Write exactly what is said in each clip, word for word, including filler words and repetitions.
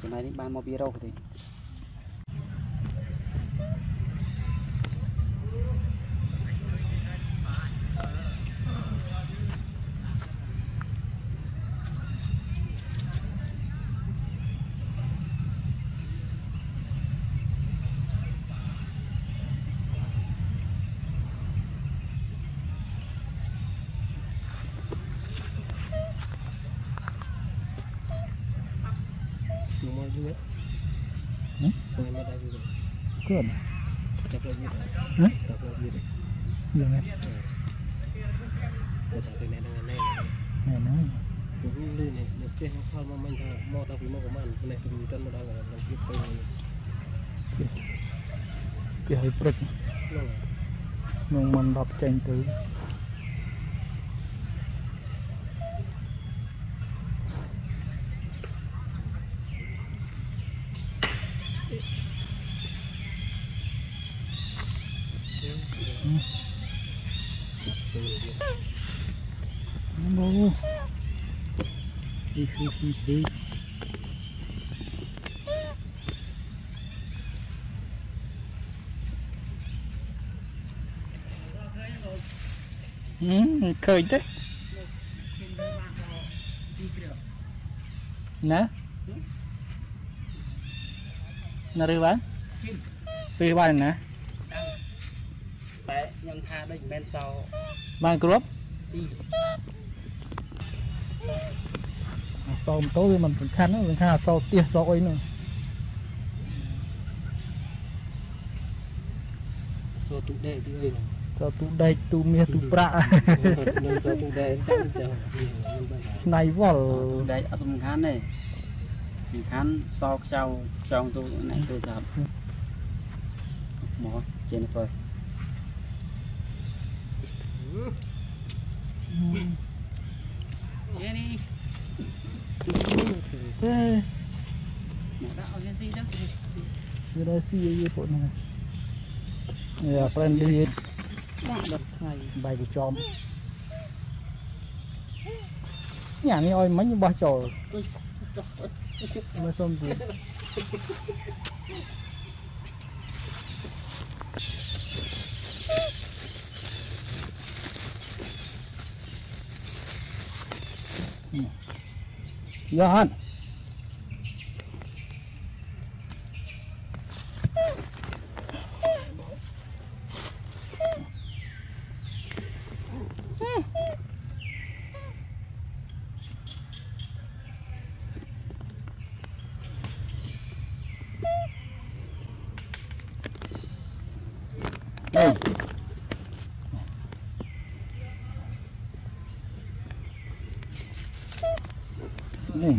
chỗ này đi ban một bia đâu thì Good. Hả? Gì nghe? Này nói. Cũng lưu này, được chơi học học mà mình thà mò tao cũng mò của mình, cái này cũng chân mà đang là làm việc tôi này. Cái hơi bực. Nhưng mình đọc tranh từ. Bố đi đi đi đi ừ, khơi thế nè nè đi bán đi bán nè bé nhâm tha đây bên sau bán group sau một tối mình cũng khăn đó mình khăn sau tia sau ấy nữa Số tụ đệ tụ ơi cho tụ đây tụ mía tụ bạ số tụ đệ chắc chờ này vào đấy ở trong khán này khán sau sau trong tôi này tôi dập mỏ trên phơi Jenny ê đạo cái gì đó giờ đây xì gì bộ này nè friend đi bài của chom nhà này ơi mấy như ba trò mới xong gì Johan đây đây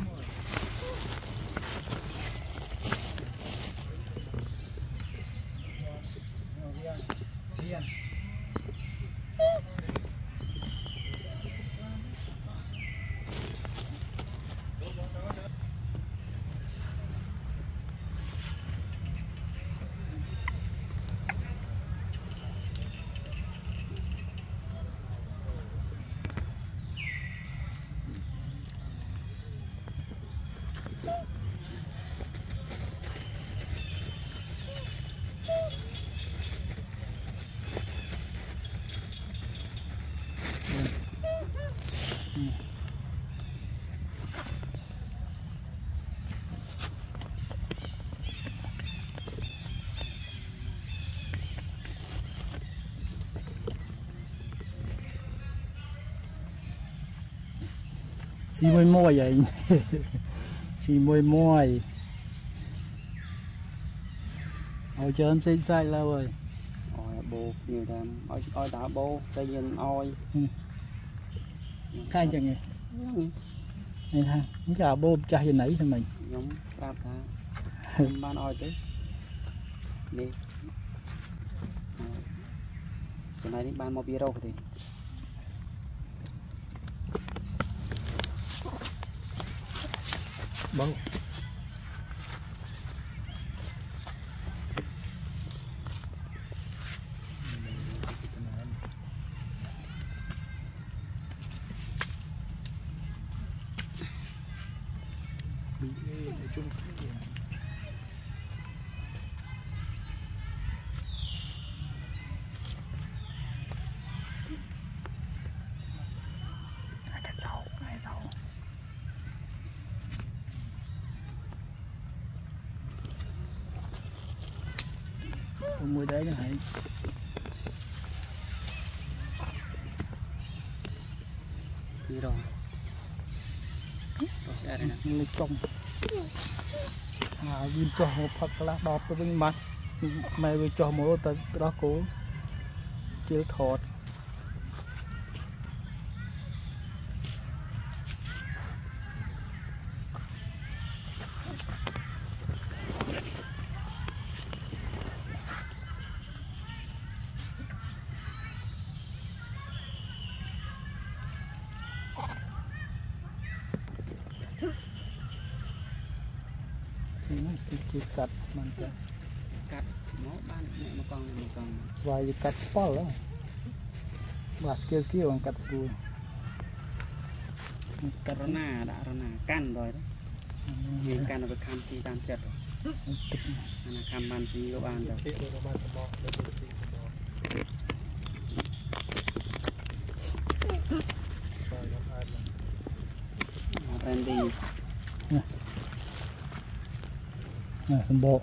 xì môi môi vậy xì môi môi ôi trời em xin sai lâu rồi ôi bố nhiều thêm ôi ôi đã bố tay nhìn ôi khai chẳng nghe này ha chúng ta bố trai gì nãy thì mình giống đáp thà ban oi chứ đi chỗ này đi ban một bia đâu thì bông bị chung cái dầu này dầu mùi đấy là hay đi rồi rồi sẽ đây nè lấy công à viên cho một phật lá đọt với viên mặt mày với cho một tờ đó cố chưa thọt chỉ cắtมันจะ cắt nó ban mẹ một con này một con สบายจะกัดป้อแล้วบาสเกตสกี้มันกัดสูกัด rô na đã rô na căn rồi đấy vì căn là cam si tam chật rồi là cam ban si có ban rồi เตะโดนประมาณสมองเลยโดนตีสมองใช่ยังอ่านเลย brandy อ่าสมบูรณ์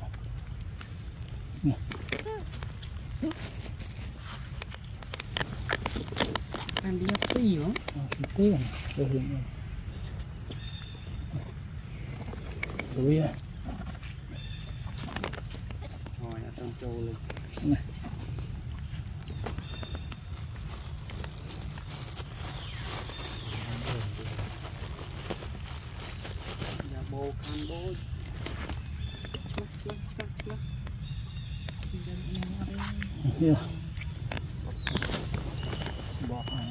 brandy hấp xì nó อ่าสิเต้นเราเห็นเลยดูอ่ะ rồi là trong châu luôn giờ bô khăn bô เนี่ยบอกให้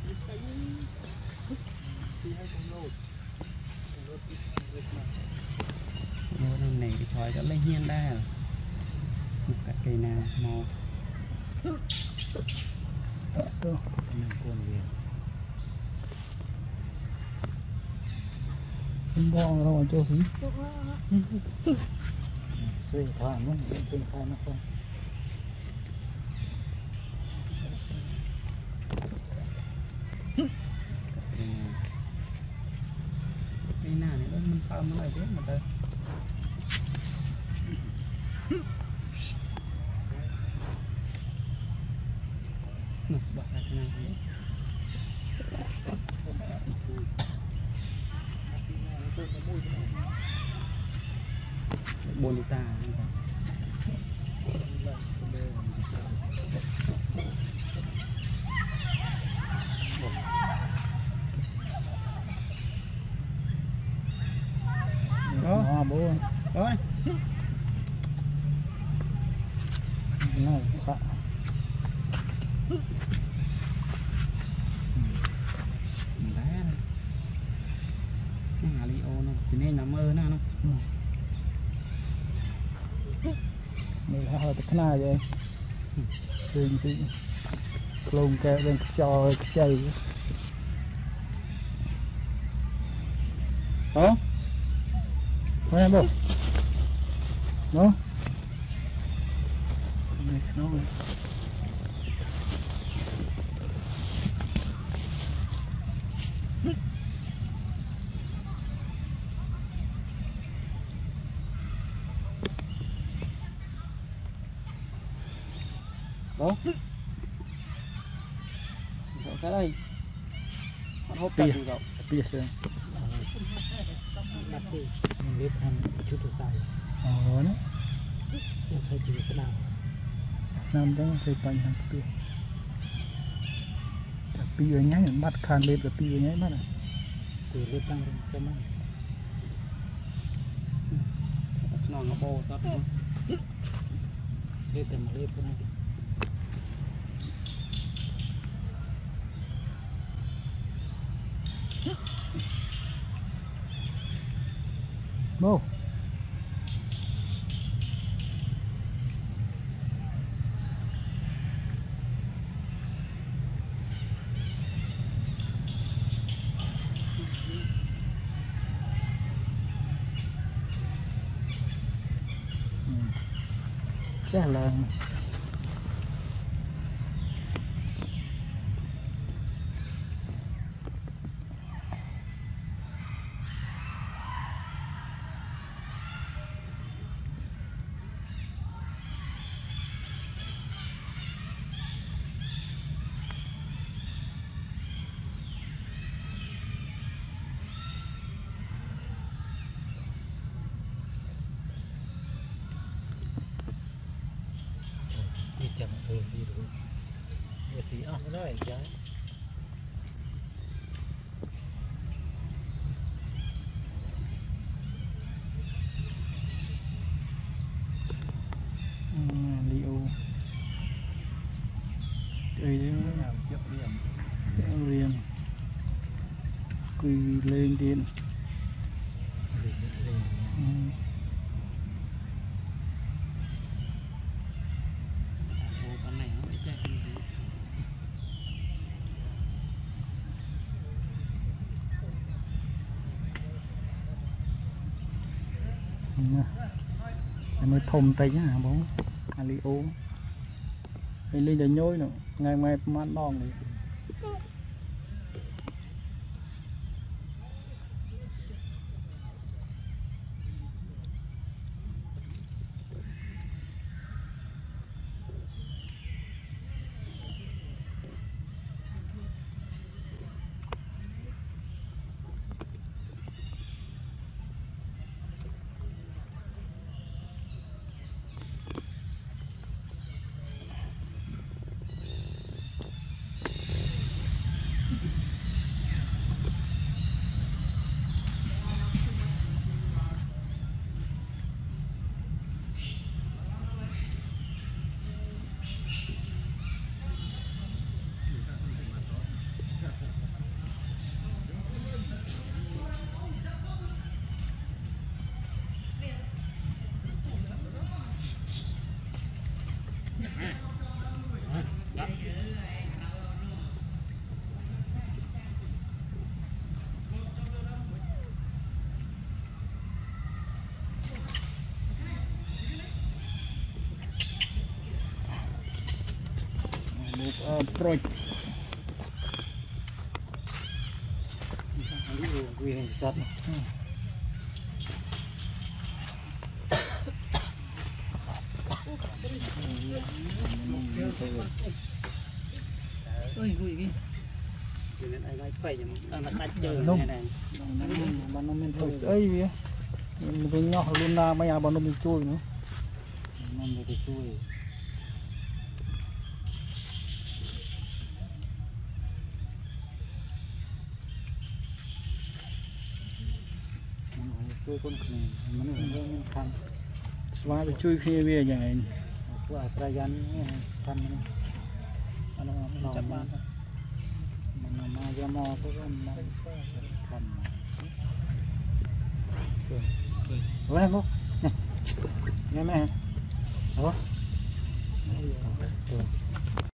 vô năm này cái chòi cho lấy hiên đa rồi cả cây nào màu ตัว năm con về คุณบอกเราโจสีเฮ้ยทานมั้งเป็นทานนะครับ cây nào này mình sao nó lại thế mà ta nè bỏ ra cái này thế bồn ta đó bố đó này khá đá nó ngả li ô nó chỉ nên nằm mơ nó nó này hơi thật na vậy thường thì lồng kẹ lên cho chay đó thôi em bố đó này nó rồi đó rồi cái đây nó hút tay rồi biết rồi mình biết thành chút được sai ờ nó ยังเคยชีวิตสนาม nằm đó xây bánh thằng kia pi ở nhái bắt khan lên rồi pi ở nhái bắt à ตีเลือกตั้งเป็นสมัย nó nó bô sót luôn เลือกแต่มาเลือกพวกนั้น bố chắc là chẳng hơi gì rồi hơi gì à nó nói trái liệu đây làm trước điểm riêng quy lên điện con này nó mới chạy đi. anh mới thùng tay nhá bố ali ốm anh lên để nhối nữa ngày mai mát đòn này project quyền sắt Ôi vui cái nên ai ai quay đang là đánh chơi Nông. này này bạn nó men thôi thôi ấy vậy mình với nhau luôn là mấy à bọn nó mình chui nữa năm rồi thì chui chui con khỉ nó nó nó khăn xóa bị chui khi về nhà này qua trái rắn khăn nó nó nó chặt ban nó mà ra mò có cái nó khăn rồi này cô nghe mẹ đó